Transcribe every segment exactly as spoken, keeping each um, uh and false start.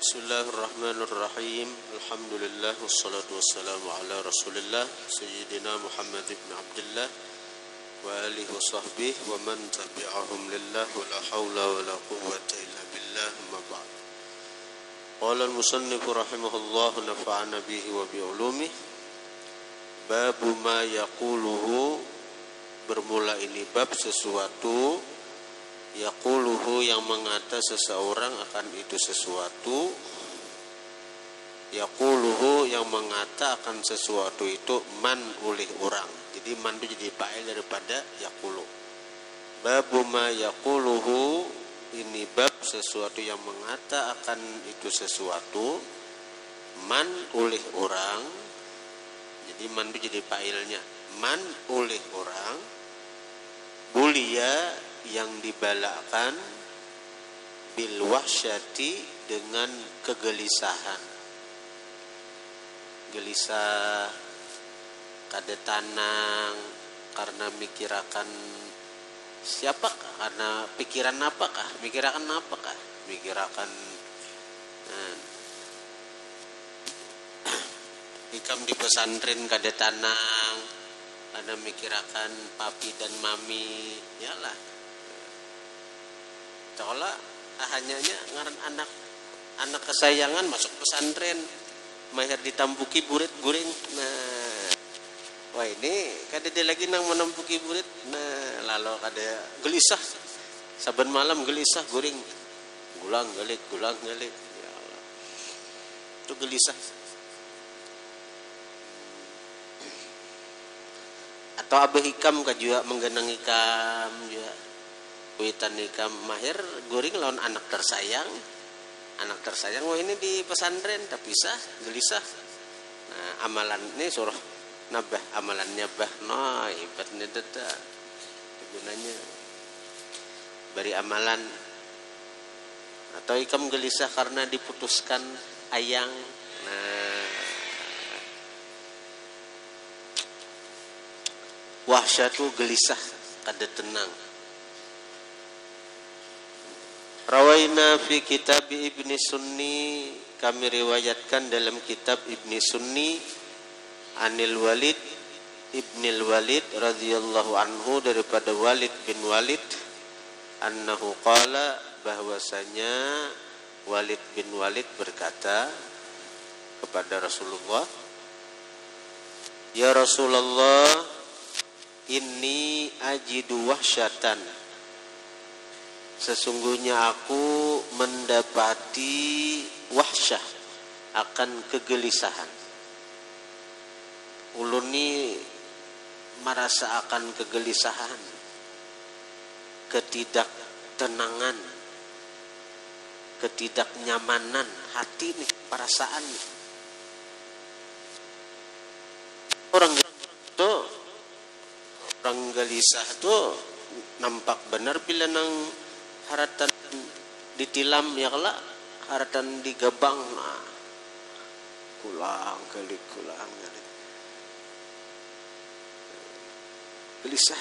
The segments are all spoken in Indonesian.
Bismillahirrahmanirrahim. Alhamdulillah wassalatu wassalamu ala Rasulillah Sayyidina Muhammad ibn Abdullah wa alihi wa sahbihi wa man tabi'ahum lillah wa la hawla wa la quwwata illa billah, amma ba'd. Qala al-musannif rahimahullah nafa'ana bihi wa bi ulumihi. Babu ma yaquluhu, bermula ini bab sesuatu yaquluhu yang mengata seseorang akan itu sesuatu, yaquluhu yang mengata akan sesuatu itu man oleh orang. Jadi man itu jadi fa'il daripada yaqulu. Babu ma yaquluhu, ini bab sesuatu yang mengata akan itu sesuatu man oleh orang. Jadi man itu jadi fa'ilnya, man oleh orang, bulia yang dibalakkan, bil wahsyati dengan kegelisahan. Gelisah kada tanang karena mikirakan siapa, karena pikiran apakah, mikirakan apakah, mikirakan nah, ikam di pesantren kada tanang karena mikirakan papi dan mami, yalah. Sekolah hanya ngaran anak anak kesayangan masuk pesantren, mahir ditampuki burit guring. Nah, wah ini kada dia lagi nang menampuki burit. Nah, lalu kada gelisah, saben malam gelisah guring, gulang gelik, gulang gelik. Ya Allah, itu gelisah. Atau abah hikam ka juga menggenang hikam juga. Witan ikam mahir guring lawan anak tersayang, anak tersayang. Wah ini di pesantren tapi sah gelisah. Nah, amalan ini suruh nambah amalannya bah, no ibatnya data gunanya beri amalan. Atau ikam gelisah karena diputuskan ayang. Nah, wahsyatu gelisah kada tenang. Rawaina fi kitab Ibni Sunni, kami riwayatkan dalam kitab Ibni Sunni, Anil Walid Ibnil Walid radhiyallahu anhu, daripada Walid bin Walid, annahu qala, bahwasanya Walid bin Walid berkata kepada Rasulullah, ya Rasulullah, inni ajidu wahsyatan, sesungguhnya aku mendapati wahsyah, akan kegelisahan. Ulun ni merasa akan kegelisahan, ketidaktenangan, ketidaknyamanan hati nih, perasaan nih. Orang itu, orang gelisah tuh nampak benar bila nang haratan ditilam ya kala, haratan digabang, nah, kulang kali kulang kali gelisah.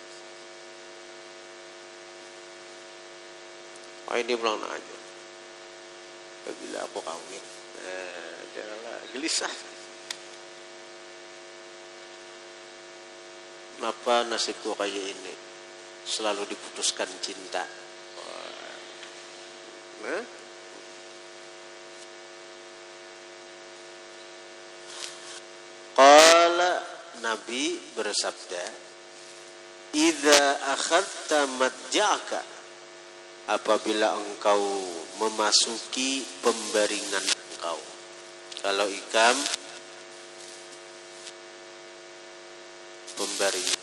Oh ini pulang aja. Bila aku kawin, eh, jadilah gelisah. Kenapa nasibku kayak ini? Selalu diputuskan cinta. Nah, qala, Nabi bersabda, idza akhadta madja'aka, apabila engkau memasuki pembaringan engkau. Kalau ikam pembaringan,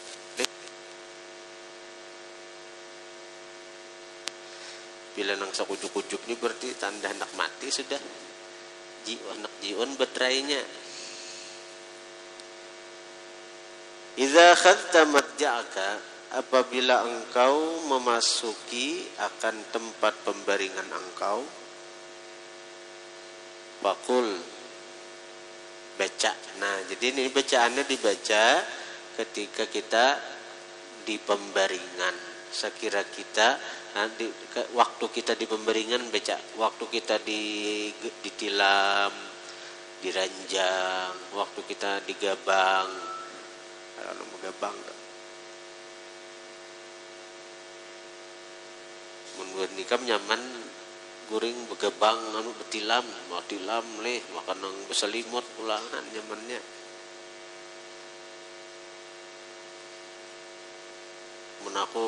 bila nang sakujuk-kujuk ni berarti tanda hendak mati sudah. Jiwa hendak jiun betrainya. Idza khadta madja'aka, apabila engkau memasuki akan tempat pembaringan engkau, faqul, baca. Nah, jadi ini bacaannya dibaca ketika kita di pembaringan. Sekira kita Nanti ke, waktu kita di pemberingan beca, waktu kita di ditilam, diranjang, waktu kita digabang, kalau megabang, mun nikam nyaman, guring begabang, anu betilam, mau tilam leh, makan nang beselimut ulangan nyamannya. Mun aku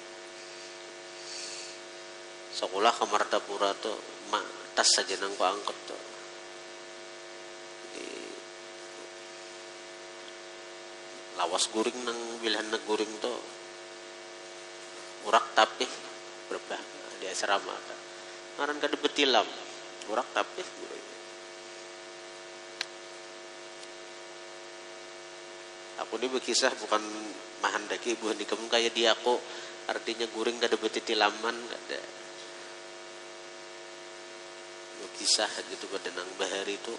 sekolah ke Martapura tuh mak tas saja nang ku angkut tuh. Jadi, lawas guring nang pilihan na guring tuh urak tapi berapa di asrama kan. Ngaran kada betilam urak tapi guring. Aku ini berkisah bukan mahandaki bukan di kamu kayak dia aku, artinya guring kada betitilaman kada. Kisah gitu pada nang bahari itu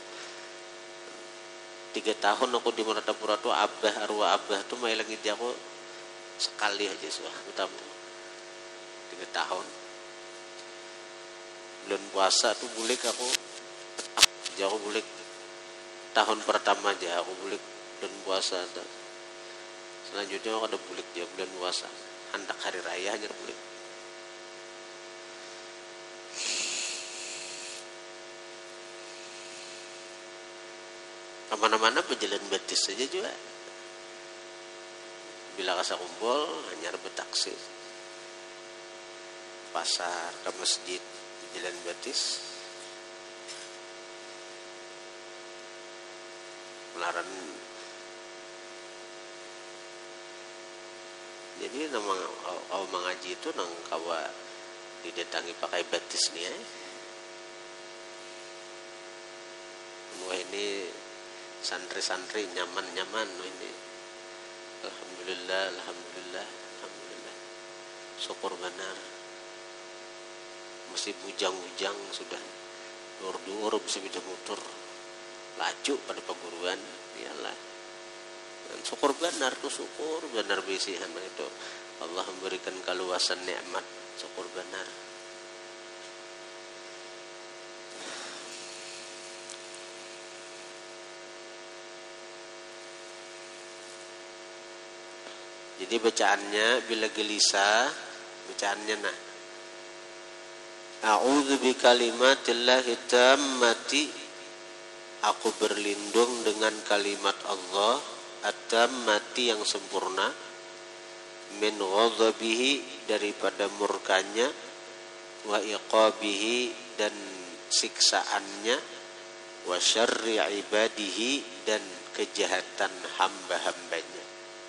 tiga tahun aku di Martapura tuh abah arwah abah tuh main lagi dia aku sekali aja suah ketemu tiga tahun bulan puasa tuh bulik aku aja aku bulik tahun pertama aja aku bulik bulan puasa tuh. Selanjutnya aku ada bulik dia bulan puasa hendak hari raya aja bulik. Kemana-mana berjalan betis saja juga. Bila kasa kumpul hanya bertaksi. Pasar ke masjid berjalan betis. Melaran. Jadi nama kau mengaji itu nang kawa didatangi pakai betis nih ya. Wah ini santri-santri nyaman-nyaman ini. Alhamdulillah, alhamdulillah, alhamdulillah. Syukur benar. Masih bujang-bujang sudah. Dur-dur bisa bisa mutur. Laju pada perguruan, iyalah. Dan syukur benar tuh syukur benar bisihan itu. Allah memberikan keluasan nikmat, syukur benar. Jadi bacaannya bila gelisah, bacaannya nah. A'udzu bikalimatillahi tammati, aku berlindung dengan kalimat Allah at-tammati yang sempurna, min ghadabihi daripada murkanya, wa iqabihi dan siksaannya, wa syarri ibadihi dan kejahatan hamba-hambanya.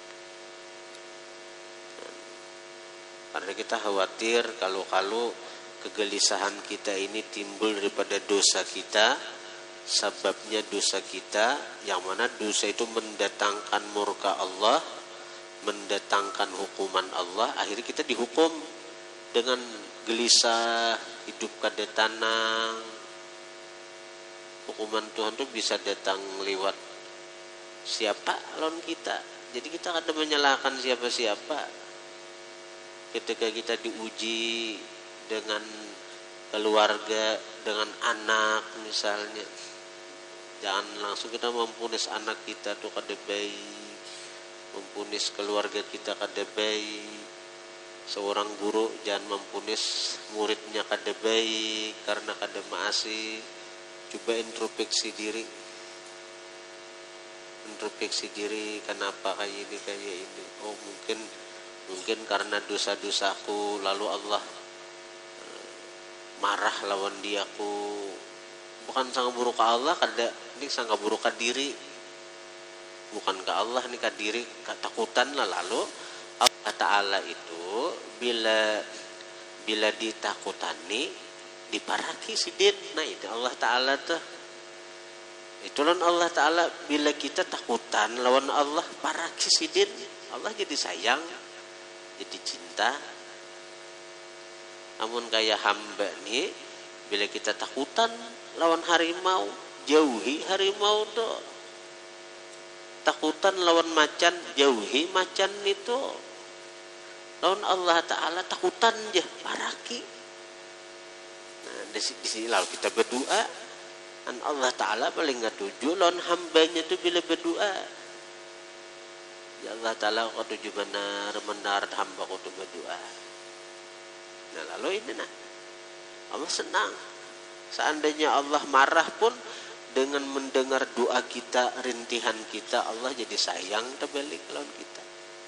Karena kita khawatir kalau-kalau kegelisahan kita ini timbul daripada dosa kita, sebabnya dosa kita, yang mana dosa itu mendatangkan murka Allah, mendatangkan hukuman Allah, akhirnya kita dihukum dengan gelisah, hidup kada tenang. Hukuman Tuhan itu bisa datang lewat siapa lawan kita. Jadi kita kada menyalahkan siapa-siapa. Ketika kita diuji dengan keluarga, dengan anak misalnya, jangan langsung kita mempunis anak kita tuh kada baik, mempunis keluarga kita kada baik. Seorang guru jangan mempunis muridnya kada baik karena kada maasi. Coba introspeksi diri, introspeksi diri, kenapa kayak ini kayak ini. Oh mungkin Mungkin karena dosa-dosaku lalu Allah marah lawan diaku. Bukan sangka buruk ke Allah, kada ini sangka buruk ke diri. Bukan ke Allah, ini ke diri, ketakutan lah. Lalu Allah Ta'ala itu bila bila ditakutani diparaki sidin. Nah itu Allah Ta'ala tuh. Itulah Allah Ta'ala bila kita takutan lawan Allah paraki sidin. Allah jadi sayang, jadi cinta. Namun kayak hamba nih, bila kita takutan lawan harimau, jauhi harimau tuh. Takutan lawan macan, jauhi macan itu. lawan Allah Ta'ala takutan je paraki. Nah, di sini lalu kita berdoa, an Allah Ta'ala paling nggak tuju lawan hambanya tu bila berdoa. Ya Allah Ta'ala kau tuju benar benar hamba kau tu berdoa. Nah lalu ini nah Allah senang. Seandainya Allah marah pun dengan mendengar doa kita, rintihan kita, Allah jadi sayang terbalik lawan kita.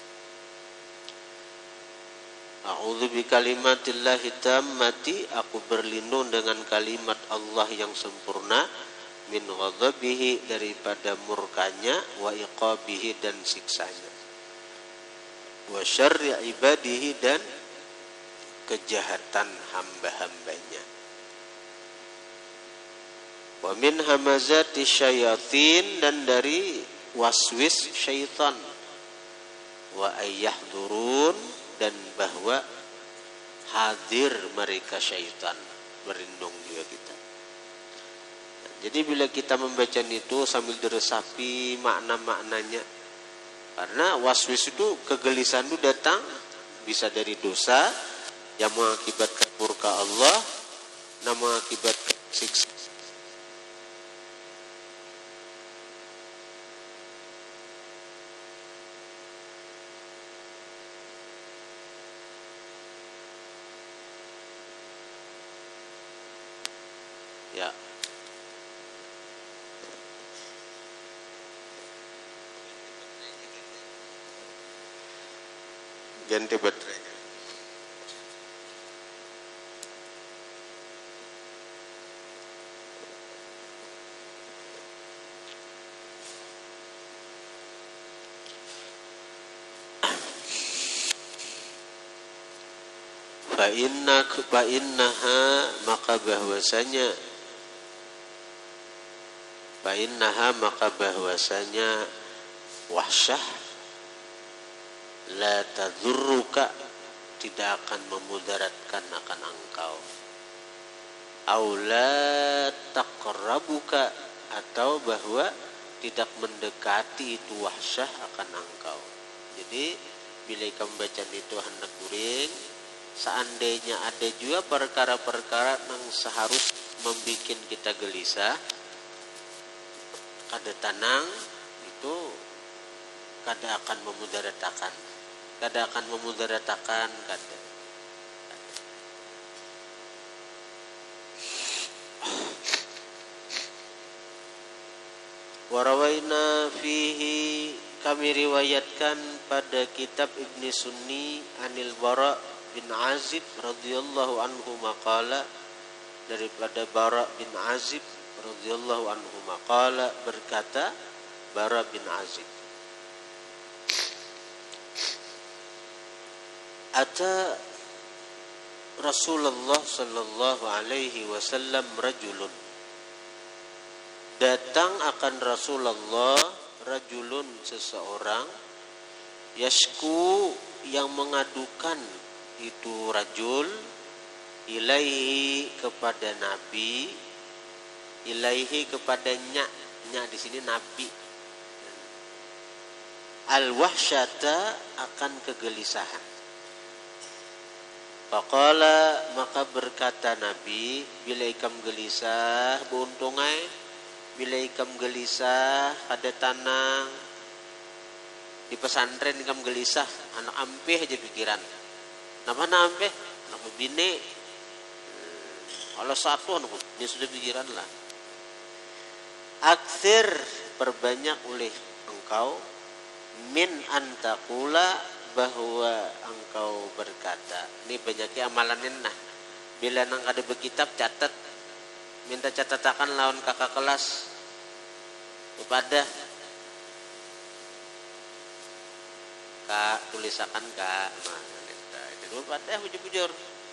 A'udzu bikalimatillahi tammati, aku berlindung dengan kalimat Allah yang sempurna, min ghadabihi, daripada murkanya, wa iqabihi, dan siksanya, wa syarri ibadihi, dan kejahatan hamba-hambanya, wa min hamazati syayatin, dan dari waswis syaitan, wa ayyahdurun, dan bahwa hadir mereka syaitan, berlindung juga kita. Nah, jadi bila kita membaca itu sambil diresapi makna-maknanya, karena waswis itu kegelisahan itu datang bisa dari dosa yang mengakibatkan murka Allah, dan mengakibatkan siksa. Ya. Ganti baterai. Fa inna fa innaha, maka bahwasanya fa innaha maka bahwasanya wahsyah la tadurruka, tidak akan memudaratkan akan engkau, au la taqrabuka, atau bahwa tidak mendekati itu wahsyah akan engkau. Jadi bila kamu baca itu hendak kuring, seandainya ada juga perkara-perkara yang seharus membuat kita gelisah, kada tanang, itu kada akan memudaratakan, kada akan memudaratakan, kada. Warawaina fihi, kami riwayatkan pada kitab Ibni Sunni anil Bara bin Azib radhiyallahu anhu maqala, daripada Bara bin Azib radhiyallahu anhu maqala, berkata Bara bin Azib, ata Rasulullah sallallahu alaihi wasallam rajulun, datang akan Rasulullah rajulun, seseorang, yashku, yang mengadukan itu rajul, ilaihi, kepada Nabi, ilaihi, kepadanya, nya di sini Nabi, al-wahsyata, akan kegelisahan. Faqala, maka berkata Nabi, bila ikam gelisah beuntungai, bila ikam gelisah ada tanang di pesantren, ikam gelisah anak ampeh aja pikiran. Nama anak ampeh, anak bini, kalau satu anak dia sudah pikiran lah. Akthir, perbanyak oleh engkau, min antakula, bahwa engkau berkata. Ini banyaknya amalan nah. Bila nang ada berkitab catat, minta catatakan lawan kakak kelas kepada kak, tulisakan kak, nah, itu pada bujur-bujur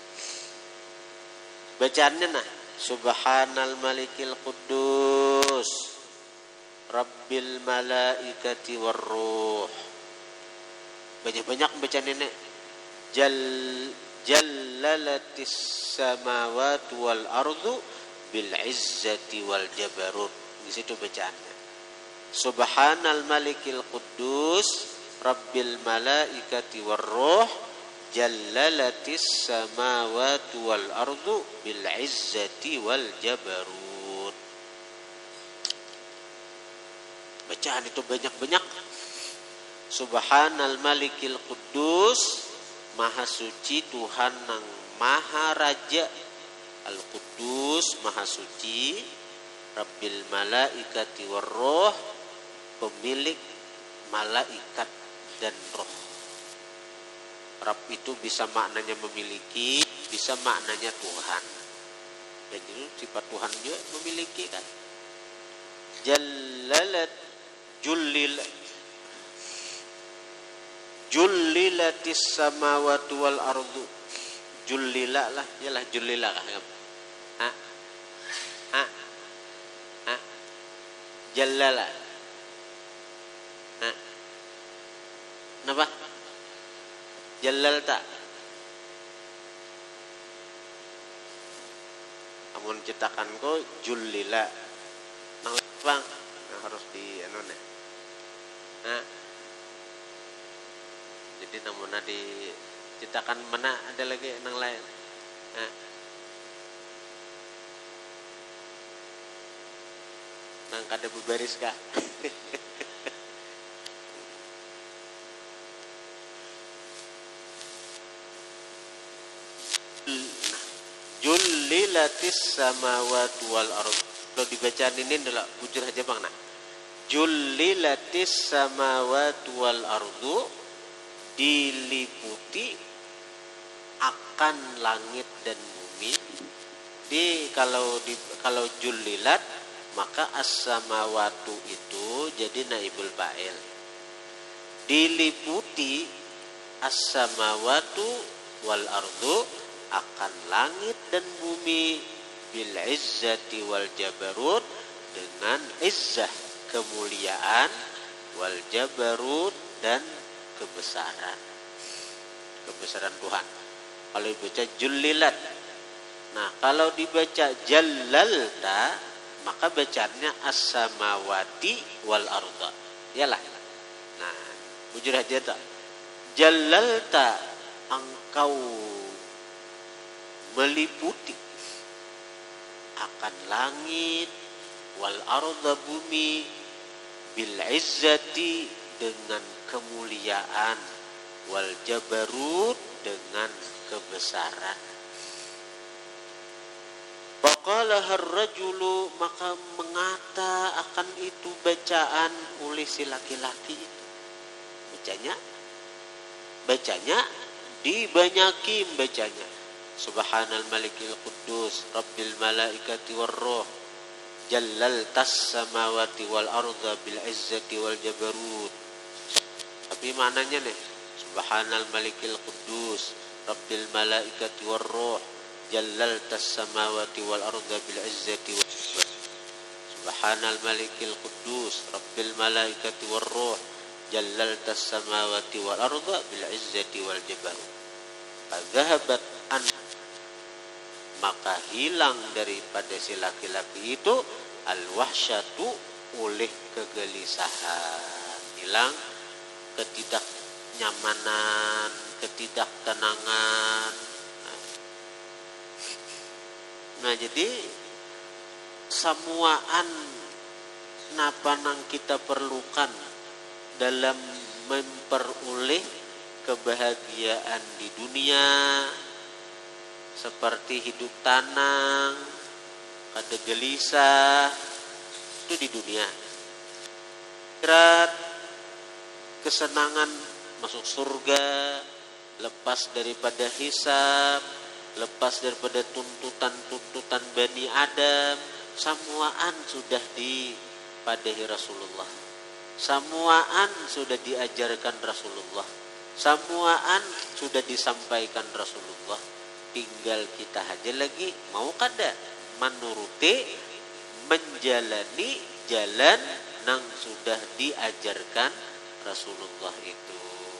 bacaannya nah, subhanal malikil quddus rabbil malaikati warruh, banyak-banyak baca nenek, jal jallalatis samawati wal ardu bil izzati wal jabarut. Di situ bacaannya. Subhanal malikil quddus rabbil malaikati warruh jallalatis samawati wal ardu bil izzati wal jabarut. Bacaan itu banyak-banyak. Subhanal malikil quddus, maha suci Tuhan nang maha raja, al quddus maha suci, rabbil malaikati warroh, pemilik malaikat dan roh. Rabb itu bisa maknanya memiliki, bisa maknanya Tuhan. Dan itu sifat Tuhan juga memiliki kan. Jallalat jullil jullilatis samawati wal ardu. Jullila lah, yalah jullila kan. Ha? Ha? Ha? Jallala. Ha? Kenapa? Jallal tak? Amun cetakan ko jullila. Nang bang, nah, harus di anu nih. Nah. Jadi namun di cetakan mana ada lagi nang lain. Nah. Nang kada bebaris kah? Jullilatis samawati wal ardh. Kalau dibacaan ini adalah bujur aja bang. Nah, jullilatis samawati wal ardh, diliputi akan langit dan bumi. Di kalau di kalau jullilat maka as-samawatu itu jadi naibul fa'il. Diliputi as-samawatu wal ardh akan langit dan bumi bil izzati wal jabarut, dengan izzah kemuliaan, wal jabarut dan kebesaran, kebesaran Tuhan. Kalau dibaca jullilat. Nah, kalau dibaca jallalta maka bacanya as-samawati wal ardh. Yalah. Nah, bujur aja tak. Jallalta, engkau meliputi akan langit, wal ardha bumi, bil izzati dengan kemuliaan, wal jabarut dengan kebesaran. Faqala ar-rajulu, maka mengata akan itu bacaan oleh si laki-laki itu. Bacanya bacanya dibanyaki bacanya. Subhanal malikil quddus rabbil malaikati warroh jallaltas samawati wal ardha bil izzati wal jabarut. Tapi maknanya nih, Subhanal malikil quddus rabbil malaikati warroh jallaltas samawati wal ardha bil izzati wal jabarut. Subhanal malikil quddus rabbil malaikati warroh jallaltas samawati wal ardha bil izzati wal jabarut. Adzahabat an, maka hilang daripada si laki-laki itu al-wahsyatu, oleh kegelisahan, hilang ketidaknyamanan, ketidaktenangan. Nah, jadi samuaan napa nang kita perlukan dalam memperoleh kebahagiaan di dunia, seperti hidup tenang, kada gelisah, itu di dunia. Akhirat, kesenangan masuk surga, lepas daripada hisab, lepas daripada tuntutan-tuntutan Bani Adam, samuaan sudah dipadahi Rasulullah. Samuaan sudah diajarkan Rasulullah. Samuaan sudah disampaikan Rasulullah. Tinggal kita aja lagi mau kada menuruti, menjalani jalan nang sudah diajarkan Rasulullah itu.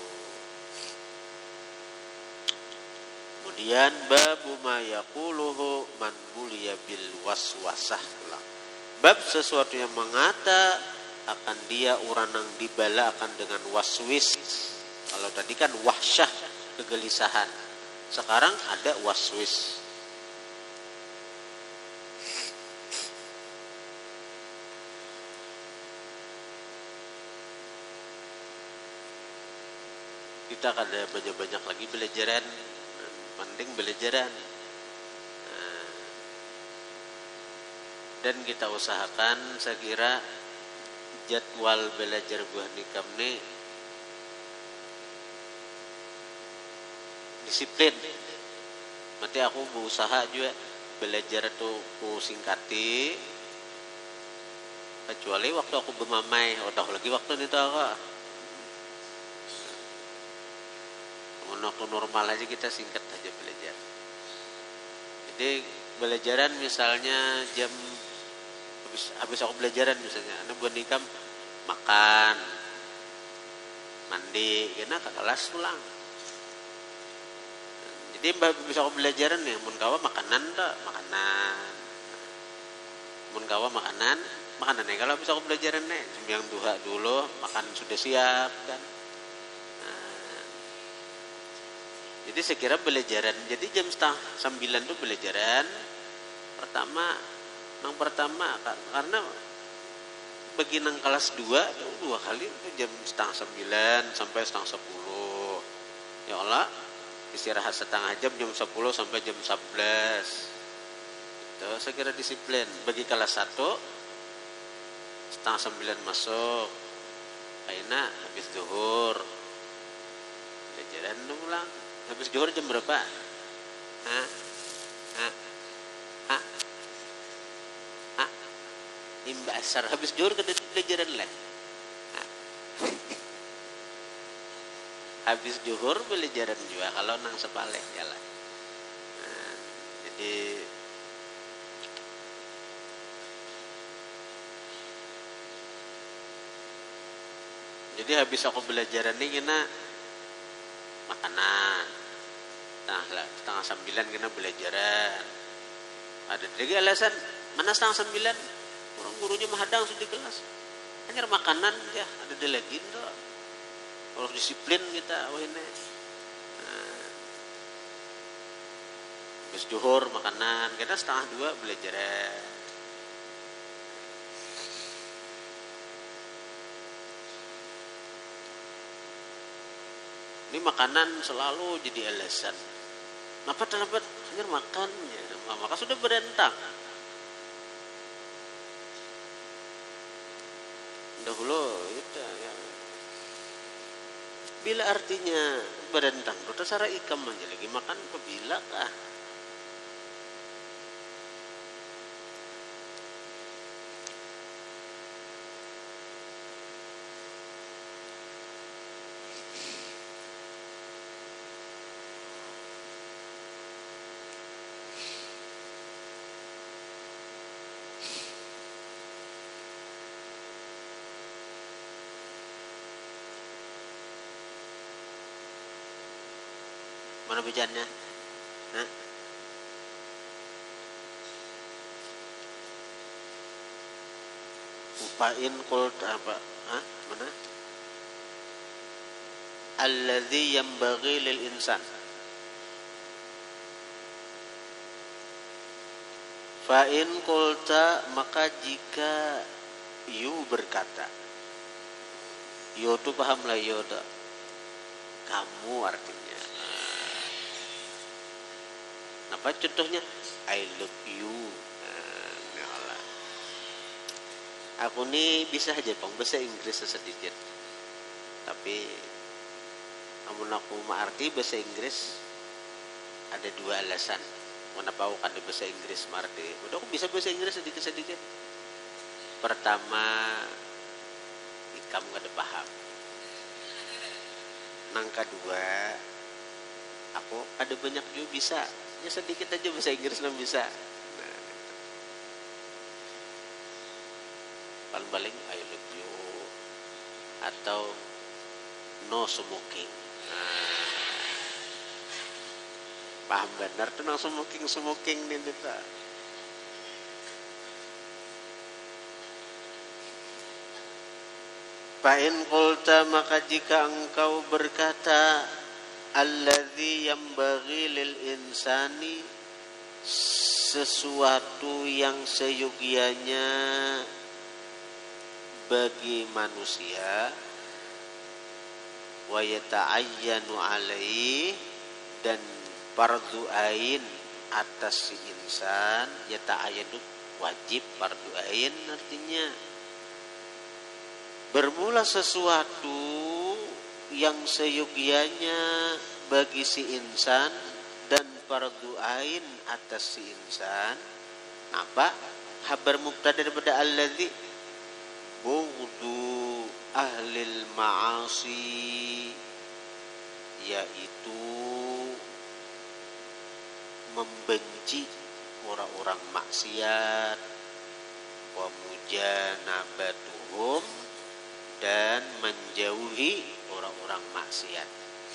Kemudian babu ma yaquluhu man buliya bil waswasah. Bab sesuatu yang mengata akan dia orang yang dibala akan dengan waswis. Kalau tadi kan wahsyah, kegelisahan. Sekarang ada waswis. Kita kada banyak-banyak lagi belajaran, penting belajaran. Dan kita usahakan, saya kira jadwal belajar buah nikam ini disiplin. Mati aku berusaha juga belajar tuh ku singkati, kecuali waktu aku bermamai, udah lagi waktu itu aku. Waktu normal aja kita singkat aja belajar. Jadi belajaran misalnya jam habis, habis aku belajaran misalnya, anak buat nikam makan, mandi, kena ke kelas pulang. Jadi bisa aku belajaran nih, mun kawa makanan tak makanan, mun kawa makanan makanan nih. Kalau bisa aku belajaran nih, sembiang duha dulu makan sudah siap kan. Jadi saya kira belajaran, jadi jam setengah sembilan itu belajaran pertama, yang pertama karena bagi nang kelas dua, dua kali itu jam setengah sembilan sampai setengah sepuluh. Ya Allah, istirahat setengah jam, jam sepuluh sampai jam sebelas. Itu saya kira disiplin. Bagi kelas satu, setengah sembilan masuk, kayaknya habis zuhur, belajaran pulang. Habis zuhur jam berapa? Hah? Hah? Hah? Hah? Imba asar. Habis zuhur kada belajaran lah. Habis zuhur belajaran juga kalau nang sepaleh jalan. Nah, jadi jadi habis aku belajaran ini kena makanan, nah setengah sembilan kena belajaran. Ada lagi alasan, mana setengah sembilan orang gurunya menghadang sudah di kelas, hanya makanan ya ada dia lagi tuh. Harus disiplin kita, wah ini. Nah, habis zuhur makanan, kita setengah dua belajaran. Ini makanan selalu jadi alasan. Kenapa terlambat? Hanya makan ya. Maka sudah berentang. Dahulu itu ya. Bila artinya berentang, itu cara ikam aja lagi makan kebila kah? Mana bejannya? Hah? Upain kult apa? Hah? Mana? Alladzi yanbaghi lil insan. Fa in qulta, maka jika you berkata. Yo tu pahamlah yo dah. Kamu artinya. Apa contohnya? I love you. Nah, aku nih bisa aja bang bahasa Inggris sedikit, tapi namun aku mengerti bahasa Inggris ada dua alasan. Kenapa aku kan bahasa Inggris mengerti? Udah aku bisa bahasa Inggris sedikit-sedikit. Pertama, kamu gak ada paham. Nang kedua, aku ada banyak juga bisa. Ya sedikit aja bahasa Inggris nang bisa. Nah, paling-paling I love you atau no smoking. Nah, paham benar tuh no smoking smoking nih kita. Fa'in qulta, maka jika engkau berkata alladzi yambaghi lil insani, sesuatu yang seyogianya bagi manusia, wa yata'ayyanu alaihi, dan fardu ain atas si insan. Yata'ayyanu wajib, fardu ain artinya bermula sesuatu yang seyogianya bagi si insan dan fardu ain atas si insan. Apa? Khabar mubtada daripada alladzi, bughdu ahlil ma'asi, yaitu membenci orang-orang maksiat, wa mujanabatuhum, dan menjauhi orang-orang maksiat.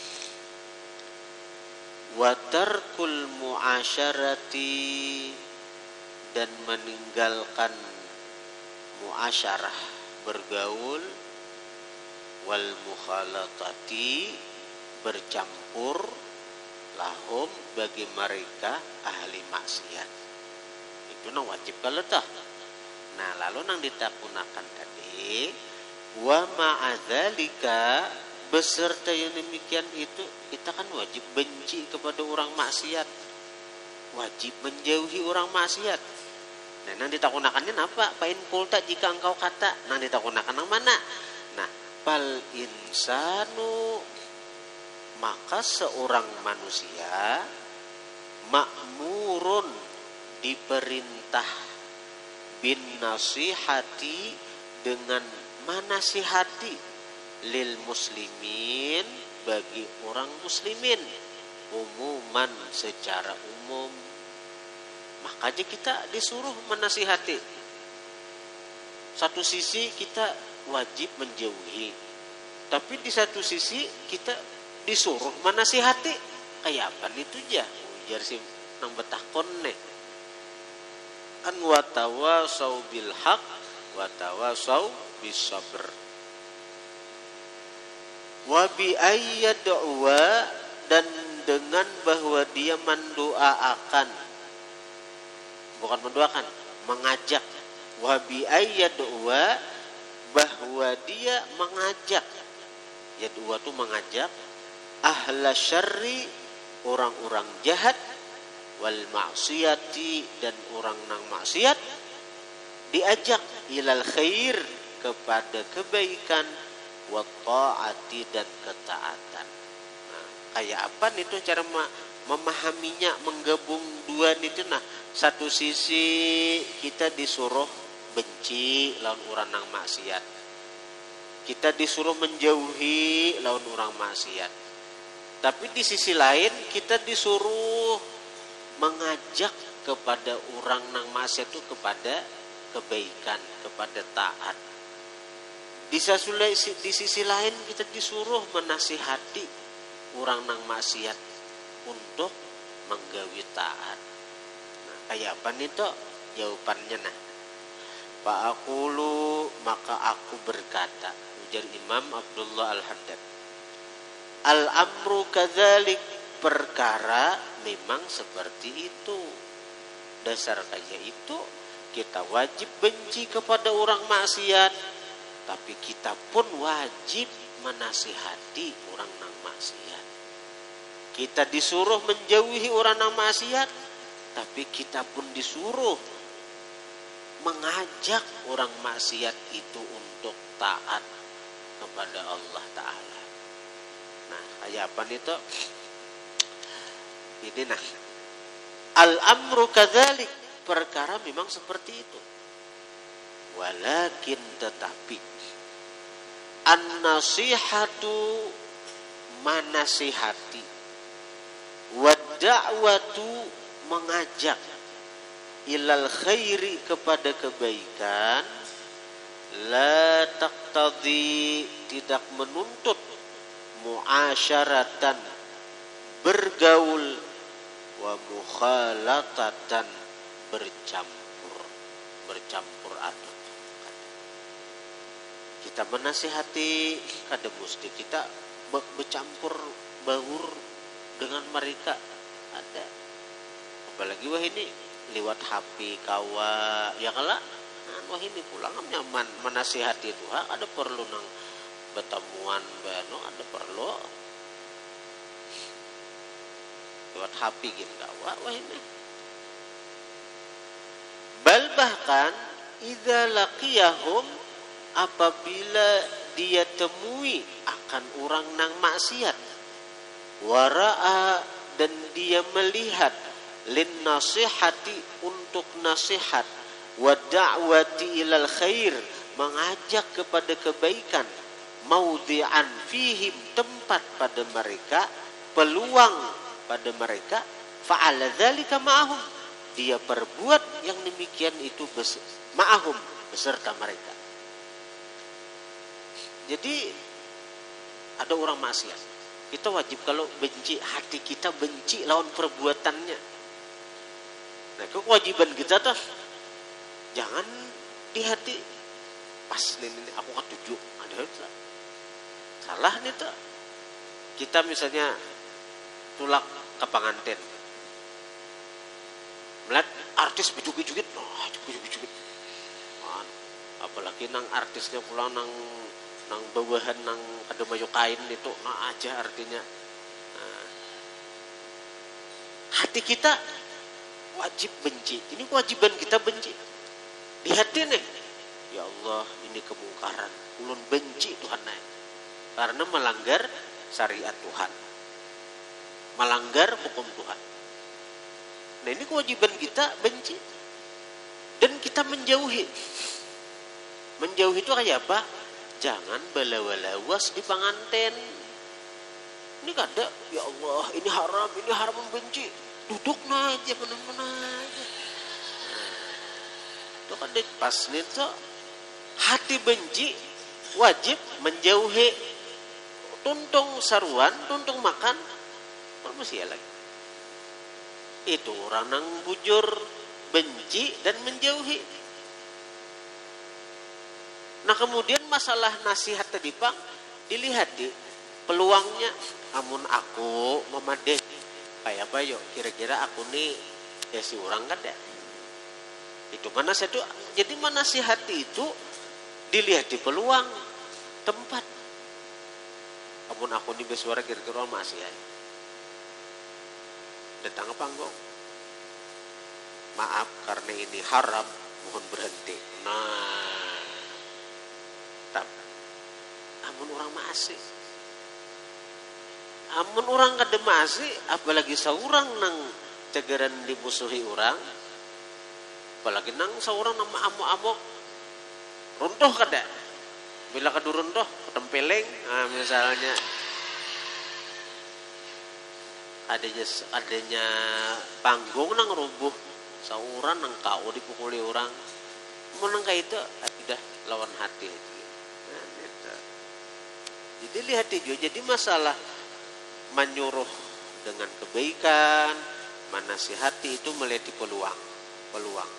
Wa tarkul muasyarati, dan meninggalkan muasyarah, bergaul, wal mukhalatati, bercampur, lahum, bagi mereka ahli maksiat. Itu nang wajib kalau tah. Nah, lalu nang ditakunakan tadi, wa ma'adzalika, beserta yang demikian itu kita kan wajib benci kepada orang maksiat, wajib menjauhi orang maksiat. Nah, nang ditakunakannya apa? Pain kulta, jika engkau kata, nang ditakunakan nang mana? Nah, fal insanu, maka seorang manusia ma'murun, diperintah, bin nasihati, dengan manasihati, lil muslimin, bagi orang muslimin, umuman, secara umum. Makanya kita disuruh menasihati. Satu sisi kita wajib menjauhi, tapi di satu sisi kita disuruh menasihati. Kayak apa itu ya? Ujar si nang betah konne. An wa tawasau bil haq wa tawasau bis sabr. Wa bi ayyad'wa, dan dengan bahwa dia mendoakan, bukan mendoakan, mengajak. Wa bi ayyad'wa, bahwa dia mengajak. Yad'wa itu mengajak, ahla syarri, orang-orang jahat, wal maksiyati, dan orang nang maksiat, diajak ilal khair, kepada kebaikan, wa ta'ati, dan ketaatan. Nah, kayak apa itu cara memahaminya, menggabung dua itu. Nah, satu sisi kita disuruh benci lawan orang nang maksiat, kita disuruh menjauhi lawan orang maksiat. Tapi di sisi lain kita disuruh mengajak kepada orang nang maksiat itu kepada kebaikan, kepada taat. Di sisi, di sisi lain kita disuruh menasihati orang nang maksiat untuk menggawi taat. Nah, kayak apa nih toh? Jawabannya nah. Fa'aqulu, maka aku berkata, ujar Imam Abdullah Al-Haddad, al-amru kadzalik, perkara memang seperti itu. Dasar kayak itu, kita wajib benci kepada orang maksiat, tapi kita pun wajib menasihati orang nang maksiat. Kita disuruh menjauhi orang nang maksiat, tapi kita pun disuruh mengajak orang maksiat itu untuk taat kepada Allah Ta'ala. Nah, kayak apa nih toh? Ini nah, al-amru kadzalik, perkara memang seperti itu. Walakin, tetapi, an-nasihatu, manasihati, wad-da'watu, mengajak, ilal khairi, kepada kebaikan, la taqtadi, tidak menuntut, muasyaratan, bergaul, wa mukhalatatan, bercampur, bercampur aduk. Kita menasihati kada mesti kita bercampur baur dengan mereka ada. Apalagi wah ini lewat H P kawa ya kala wah ini pulang nyaman menasihati Tuhan ada perlu nang bertemuan bano ada perlu lewat H P gitu kawa wah ini bal bahkan idza laqiyahum apabila dia temui akan orang nang maksiat wara'a dan dia melihat lin nasihati untuk nasihat wa da'wati ilal khair mengajak kepada kebaikan maudhi'an fihim tempat pada mereka peluang pada mereka fa'ala dzalika ma'ahum dia perbuat yang demikian itu bes- ma'ahum beserta mereka. Jadi ada orang maksiat kita wajib kalau benci hati kita benci lawan perbuatannya. Nah kewajiban kita tuh jangan di hati pas ini, ini aku ketujuh ada salah nih tuh kita misalnya tulak ke pengantin melihat artis bejugit-jugit oh bejugit-jugit nah, apalagi nang artisnya pulang nang nang bawahan nang ada mayu kain itu nah aja artinya nah, hati kita wajib benci ini kewajiban kita benci di hati nih ya Allah ini kemungkaran ulun benci Tuhan naik karena melanggar syariat Tuhan melanggar hukum Tuhan nah ini kewajiban kita benci dan kita menjauhi menjauhi itu kayak apa jangan balawa-lawas di pengantin ini kada ya Allah ini haram ini haram membenci duduk aja mana-mana aja nah, itu kan pas nih tuh hati benci wajib menjauhi tuntung saruan tuntung makan mesti lagi itu orang nang bujur benci dan menjauhi. Nah kemudian masalah nasihat tadi Bang dilihat di peluangnya amun aku memadeh kayak apa yuk kira-kira aku nih ya si orang kan ya itu mana saya tuh jadi menasihati itu dilihat di peluang tempat amun aku nih bersuara kira-kira masih ya datang apa enggak maaf karena ini haram mohon berhenti nah tapi amun orang masih amun orang kada masih apalagi seorang nang cegeran dimusuhi orang apalagi nang seorang nang amuk-amuk runtuh kada bila kada runtuh tempeleng nah, misalnya adanya adanya panggung nang rubuh seorang nang kau dipukuli orang menang kayak itu tidak lawan hati nah, gitu. Jadi lihat juga jadi masalah menyuruh dengan kebaikan menasihati itu melihat peluang peluang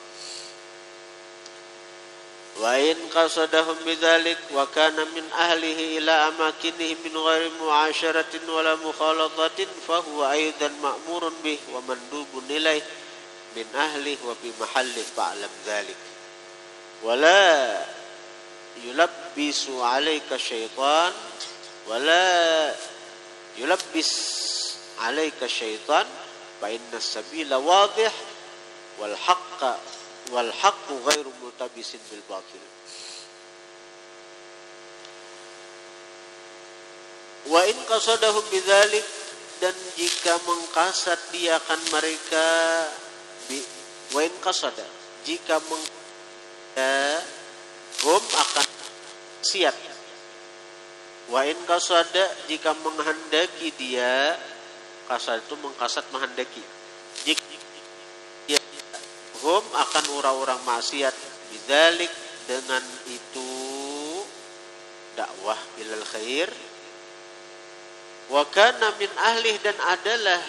wa in qasadahum bidzalik wa kana min ahlihi ila amakinihi min ghairi mu'asyaratin wala mukhalatatin fa huwa aidan ma'murun bih wa mandubun ilaih min ahlihi wa bi mahalli fa'lam dzalik wala yulabbisu 'alaika syaitan wala yulabbis 'alaika syaitan fa inna as-sabila wadih wal haqqa wal haqqu ghairu mutabisin bil batil wa in qasadahum bidzalik dan jika mengkasat dia akan mereka bi, wa in qasada jika meng hum akan siat wa in qasada jika menghendaki dia kasat itu mengkasat menghendaki jika hum akan orang-orang maksiat bidzalik dengan itu dakwah ilal khair wa kana min ahlih dan adalah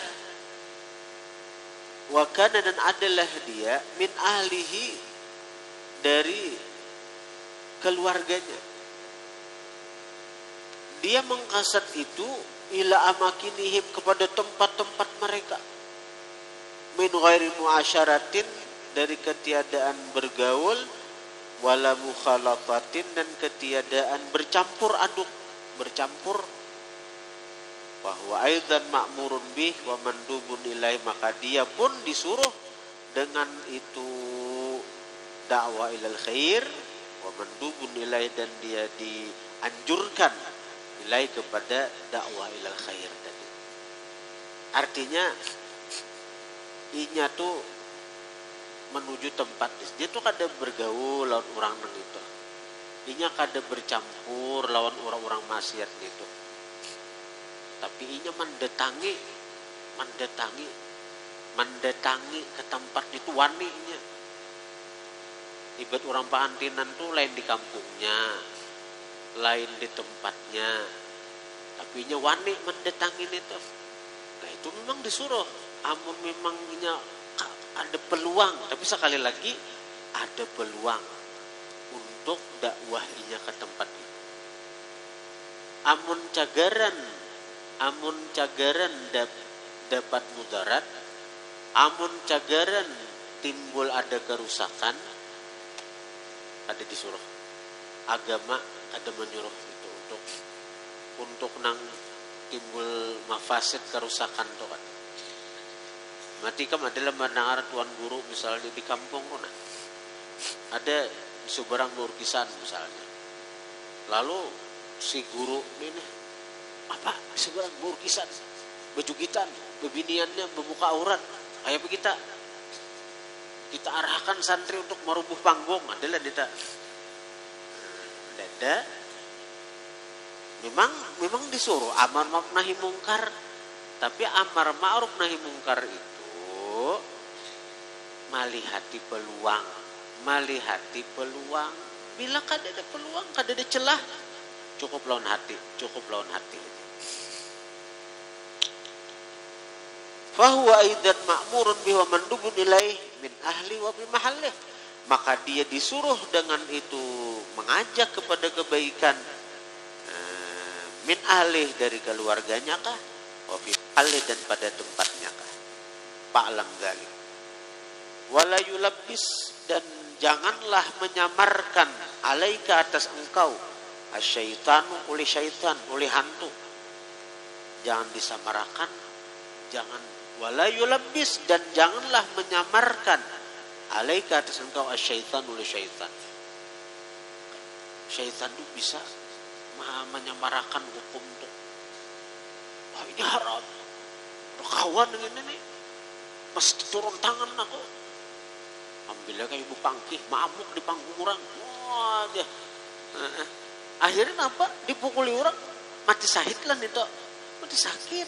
wa kana dan adalah dia min ahlihi dari keluarganya dia mengkasat itu ila amakinihim kepada tempat-tempat mereka. Min ghairi muasyaratin, dari ketiadaan bergaul, wala mukhalafatin, dan ketiadaan bercampur aduk, bercampur. Bahwa aidan ma'murun bih wa mandubun ilaih, maka dia pun disuruh dengan itu dakwah ilal khair, wa mandubun ilaih, dan dia dianjurkan ilaih kepada dakwah ilal khair tadi. Artinya inya tuh menuju tempat dia tuh kada bergaul lawan orang nang itu. Inya kada bercampur lawan orang-orang maksiat gitu. Tapi inya mendatangi, mendatangi, mendatangi ke tempat itu wani inya. Ibarat orang paantinan tuh lain di kampungnya, lain di tempatnya. Tapi inya wani mendatangi itu. Nah itu memang disuruh. Amun memang inya ada peluang, tapi sekali lagi ada peluang untuk dakwahnya ke tempat itu. Amun cagaran, amun cagaran dap, dapat mudarat, amun cagaran timbul ada kerusakan, ada disuruh. Agama ada menyuruh itu untuk untuk nang timbul mafasid kerusakan tuh kan. Mati kam adalah mendengar tuan guru misalnya di kampung mana ada seberang lukisan misalnya, lalu si guru ini apa seberang lukisan baju kita bebiniannya membuka aurat, ayo kita kita arahkan santri untuk merubuh panggung adalah kita dada memang memang disuruh amar ma'ruf nahi mungkar, tapi amar ma'ruf nahi mungkar itu malihati peluang, malihati peluang. Bila kada ada peluang, kada ada celah, cukup lawan hati, cukup lawan hati. Fahuwa aidan ma'murun bihi mandubun ilaih min ahli wa bi mahallih. Maka dia disuruh dengan itu mengajak kepada kebaikan min ahli, dari keluarganya kah, wa bi mahallih, dan pada tempatnya kah. Fa'lam dzalik. Wala yulabbis, dan janganlah menyamarkan alaika atas engkau asyaitanu, oleh syaitan, oleh hantu. Jangan disamarakan, jangan wala yulabbis, dan janganlah menyamarkan alaika atas engkau asyaitan, oleh syaitan. Syaitan itu bisa menyamarakan hukum tuh. Wah ini haram. Kawan dengan ini mesti turun tangan aku. Ambilnya kayak ibu pangkih, maamuk di panggung orang. Wah dia. Nah, akhirnya apa? Dipukuli orang, mati sahid lah itu, mati sakit.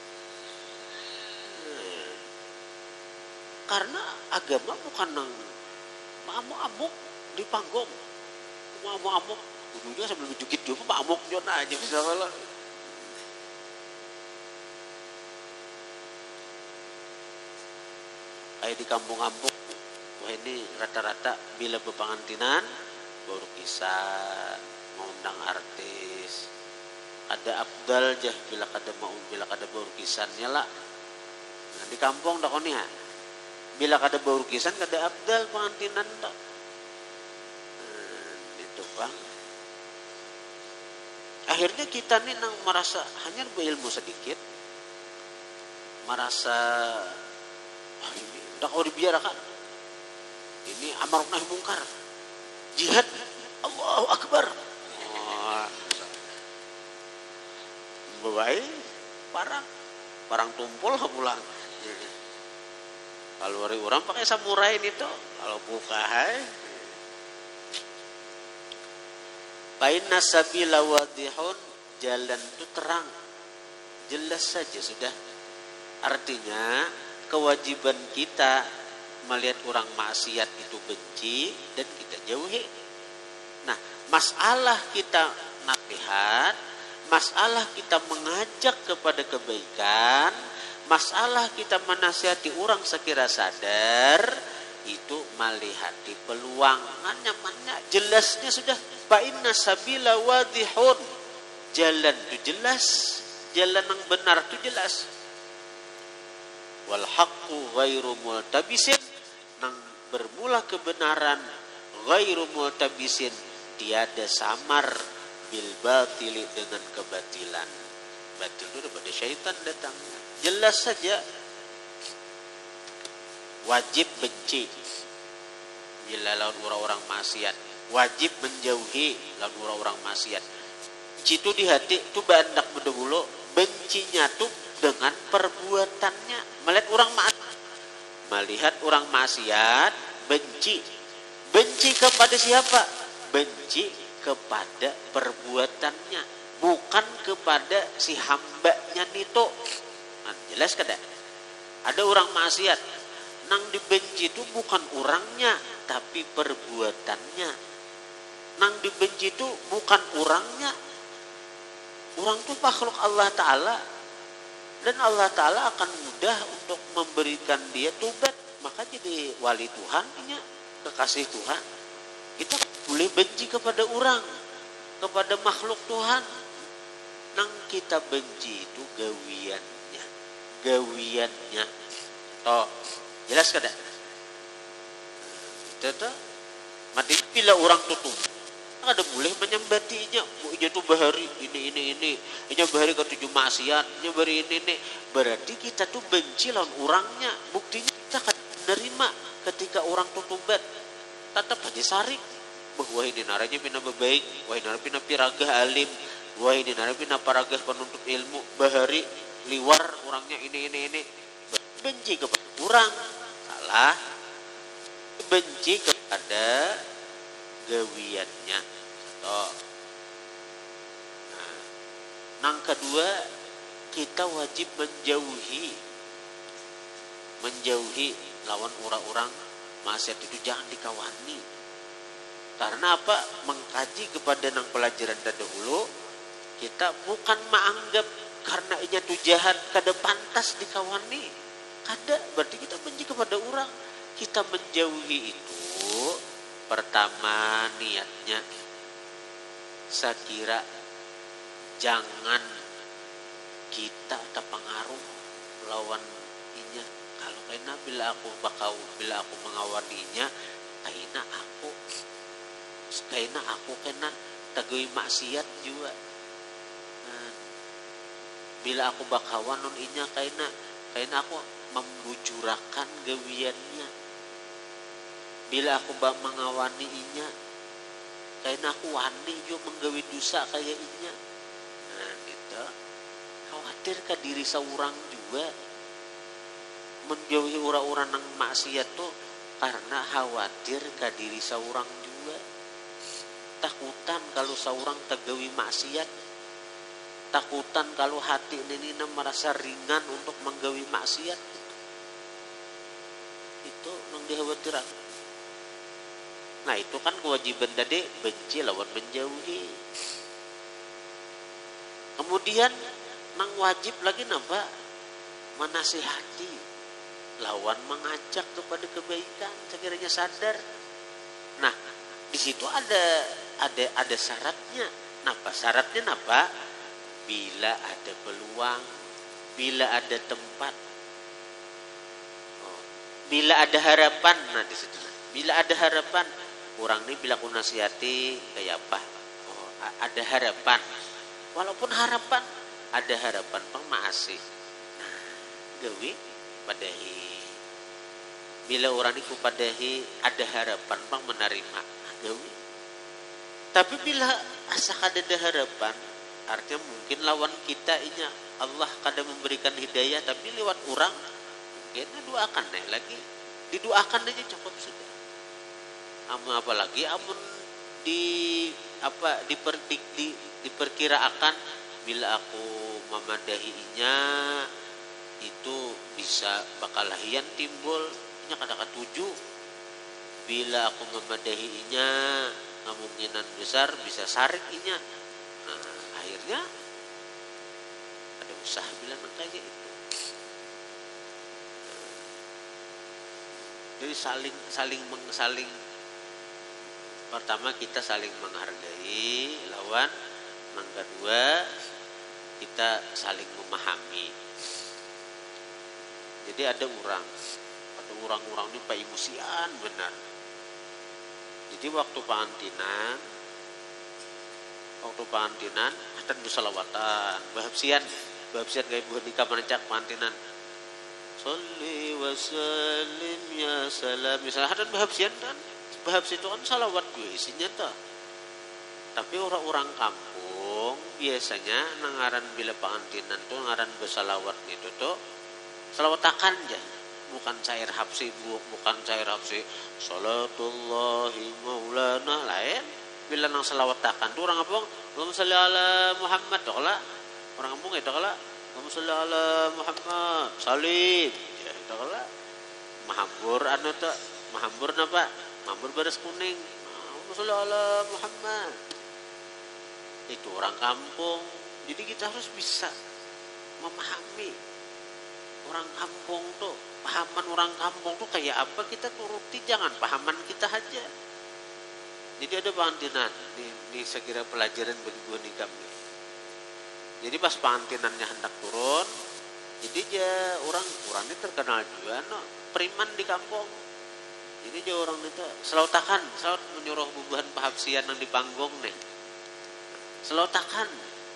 Nah, karena agama bukan nang maamuk-amuk di panggung, maamuk-amuk. Ujungnya sambil menjukit juga maamuk jona aja bisa malah. Kayak di kampung-kampung. Wah ini rata-rata bila bepangantinan baru kisah mengundang artis, ada abdal jah bila kada mau bila kada baru kisannya lah. Nah, di kampung dak oni ha, bila kada baru kisan kada abdal pengantinan dak. Hmm, itu bang. Akhirnya kita nih nang merasa hanya berilmu sedikit, merasa wah ini dak kau dibiarkan. Ini amar nahi mungkar, jihad, Allahu Akbar. Oh, baik, parang, parang tumpul pulang. Kalau orang pakai samurai itu, kalau buka hai. Baina sabila wadihun, jalan itu terang, jelas saja sudah. Artinya kewajiban kita melihat orang maksiat itu benci dan kita jauhi. Nah, masalah kita nasihat, masalah kita mengajak kepada kebaikan, masalah kita menasihati orang sekira sadar, itu malihati peluang. Nyamannya jelasnya sudah fa inna sabila wadihun. jalan itu jelas, jalan yang benar itu jelas. Wal haqqu ghairu multabisin, nang bermula kebenaran ghairu multabisin, tiada samar bil batili dengan kebatilan. Batil itu daripada syaitan datang. Jelas saja. Wajib benci bila lawan orang-orang maksiat, wajib menjauhi lawan orang-orang maksiat. Benci itu di hati itu bandak mendahulu, bencinya tuh dengan perbuatannya. Melihat orang maksiat, melihat orang maksiat, benci. Benci kepada siapa? Benci kepada perbuatannya, bukan kepada si hambanya nito. Nah, jelas kada? Ada orang maksiat, nang dibenci itu bukan orangnya, tapi perbuatannya. Nang dibenci itu bukan orangnya. Orang itu makhluk Allah Ta'ala. Dan Allah Ta'ala akan mudah untuk memberikan dia tobat. Maka jadi wali Tuhan, kekasih Tuhan. Kita boleh benci kepada orang, kepada makhluk Tuhan. Nang kita benci itu gawiannya. Gawiannya. Toh. Jelas kada? Tata mati bila orang tutup ada boleh menyembatinya. Inya tu bahari ini ini ini, inya bahari ketujuh maksiat, inya bahari ini ini. Berarti kita tu benci lawan orangnya. Buktinya kita akan menerima ketika orang tutubat. Tetap aja sarik bahwa ini naranya pina baik, wah ini naranya pina piragah alim, wah ini naranya pina paragah penuntut ilmu. Bahari liwar orangnya ini ini ini. Benci kepada orang, salah. Benci kepada gawiannya. Nah, nang kedua, kita wajib menjauhi menjauhi lawan orang-orang maksiat itu, jangan dikawani. Karena apa? Mengkaji kepada nang pelajaran terdahulu, kita bukan menganggap karena inya tu jahat kada pantas dikawani. Kada, berarti kita benci kepada orang. Kita menjauhi itu pertama niatnya, saya kira jangan kita terpengaruh lawan inya. Kalau kena bila aku bakau bila aku mengawaninya, kena aku kena aku kena tagawi maksiat juga. Nah, bila aku bakawan non inya kena kena aku membujurakan gawiannya. Bila aku bak mengawani inya, kayaknya aku wani juga menggawi dosa kayak inya. Nah gitu. Khawatir ke diri seorang juga. Menjauhi orang-orang yang maksiat tuh karena khawatir ke diri seorang juga. Takutan kalau seorang tagawi maksiat. Takutan kalau hati ini merasa ringan untuk menggawi maksiat. Itu yang dikhawatirkan. Nah itu kan kewajiban tadi, benci lawan menjauhi. Kemudian nang wajib lagi napa? Menasihati lawan mengajak kepada kebaikan sekiranya sadar. Nah di situ ada ada ada syaratnya. Napa syaratnya napa? Bila ada peluang, bila ada tempat, bila ada harapan. Nah di situ, bila ada harapan, orang ini bila aku nasihati kayak apa? Oh, ada harapan. Walaupun harapan, ada harapan pengmasih. Nah, gawi padahi. Bila orang itu padahi ada harapan pang menerima, gawi. Tapi bila asa kada ada harapan, artinya mungkin lawan kita inya Allah kada memberikan hidayah, tapi lewat orang mungkin doakan nih lagi, didoakan aja cukup sudah. Amun apalagi amun di apa diper, di, di, diperkirakan bila aku memadahinya itu bisa bakal lahian timbul nya kada ketujuh. Bila aku memadahinya kemungkinan besar bisa sarik inya. Nah, akhirnya ada usaha bilang kayak itu. Jadi saling saling saling pertama kita saling menghargai lawan Yang kedua, kita saling memahami. Jadi ada orang, ada orang-orang ini pak emosian benar. Jadi waktu pantinan, waktu pantinan, dan bersalawatan, bahabsian, bahabsian kayak buat nikah merencak pantinan. Salli wa sallim ya salam. Misalnya ada bahabsian kan, bahabsian itu kan salawat gue isinya tuh. Tapi orang-orang kampung biasanya nangaran bila pantinan tuh nangaran bersalawat itu tuh salawatakan aja, bukan cair hapsi, bu, bukan cair hapsi. Salatullahi maulana lain. Bila nang salawatakan tuh orang kampung, Allahumma sholli ala Muhammad tuh lah. Orang kampung itu lah, Allahumma sholli ala Muhammad. Salim. Ya itu lah. Mahambur anu tuh, mahambur napa? Mahambur beres kuning. Allahumma sholli ala Muhammad. Itu orang kampung. Jadi kita harus bisa memahami orang kampung tuh, pahaman orang kampung tuh kayak apa, kita turuti, jangan pahaman kita aja. Jadi ada pantinan ini, ini saya kira pelajaran bagi gua nih kami. Jadi pas pantinannya hendak turun, jadi dia orang orang ini terkenal juga no periman di kampung. Jadi dia orang itu selautakan, selaut menyuruh bubuhan pahabsian yang di panggung nih. Selautakan.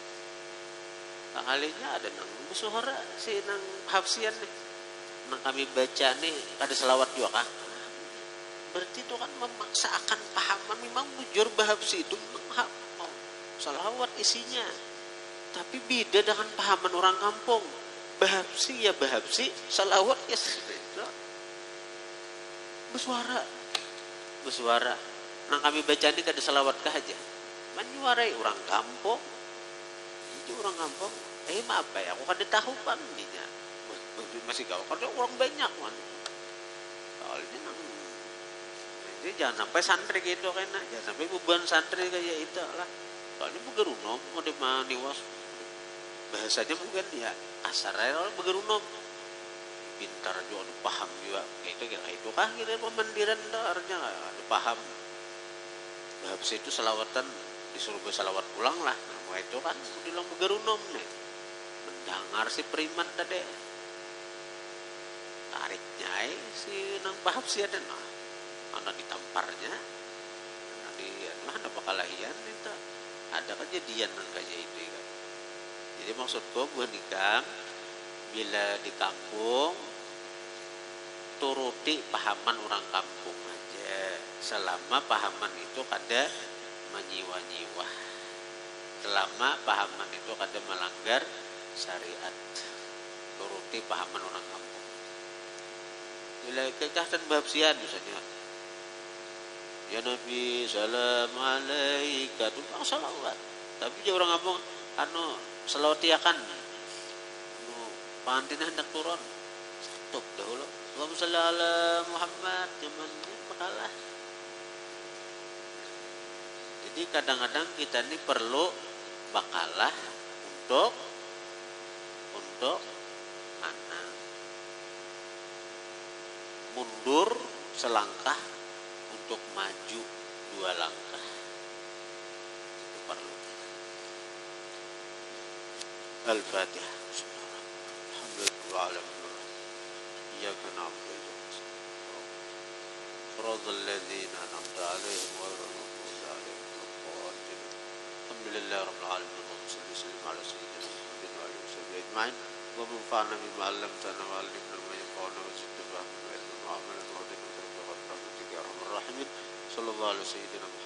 Kalinya ada nang musuhara si nang hafsian nih. Nang kami baca nih ada selawat juga kah? Berarti itu kan memaksakan pahaman, memang bujur bahapsi itu memang mau selawat isinya. Tapi beda dengan pahaman orang kampung. Bahapsi ya bahapsi, selawat ya beda. Bersuara. Bersuara. Nang kami baca nih ada selawat kah aja? Menyuarai orang kampung. Jadi orang kampung, eh apa ya, aku kan tahu kan ninya. Masih kau karena orang banyak kan. Soalnya nang, jadi jangan sampai santri gitu kan, jangan sampai beban santri kayak itu lah. Soalnya begerunom, mau di maniwas, bahasanya mungkin ya kasar ya orang begerunom. Pintar juga, ada paham juga, kayak itu kayak itu kah kira pemandiran darnya ada paham. Bahasa itu selawatan disuruh bersalawat pulang lah. Nah, itu kan bilang begerunom nih. Mendengar si periman tadi. Tariknya si nang paham sih ada nah. Ana ditamparnya. Nah, di mana bakalahian itu. Ada kejadian nang kayak itu kan. Jadi maksudku buat nikah bila di kampung turuti pahaman orang kampung aja. Selama pahaman itu kada menyiwa-nyiwah, selama pahaman itu kada melanggar syariat, turuti pahaman orang kampung. Bila kekahtan babsian misalnya, ya Nabi salam alaika tu salawat, tapi dia orang kampung anu selawatiakan, anu pantin hendak turun, stop dahulu. Allahumma sholli ala Muhammad, zaman bakalah. Jadi kadang-kadang kita ini perlu bakalah untuk untuk mana mundur selangkah untuk maju dua langkah. Itu perlu. Al-Fatihah. Alhamdulillah. Iyyaka na'budu wa iyyaka nasta'in. Shiratal ladzina an'amta 'alaihim ghairil maghdubi 'alaihim waladdallin. Alhamdulillah rabbil alamin. Wassallallahu wasallam ala sayyidina Muhammadin wa alihi wasallam ajma'in. Wa manfa'na bima 'allamtana wa 'allimna ma yanfa'una wa zidna fahman wa ilman wa 'amalan wa hadina bi rahmatika ya arhamar rahimin. Sallallahu alaihi wasallam.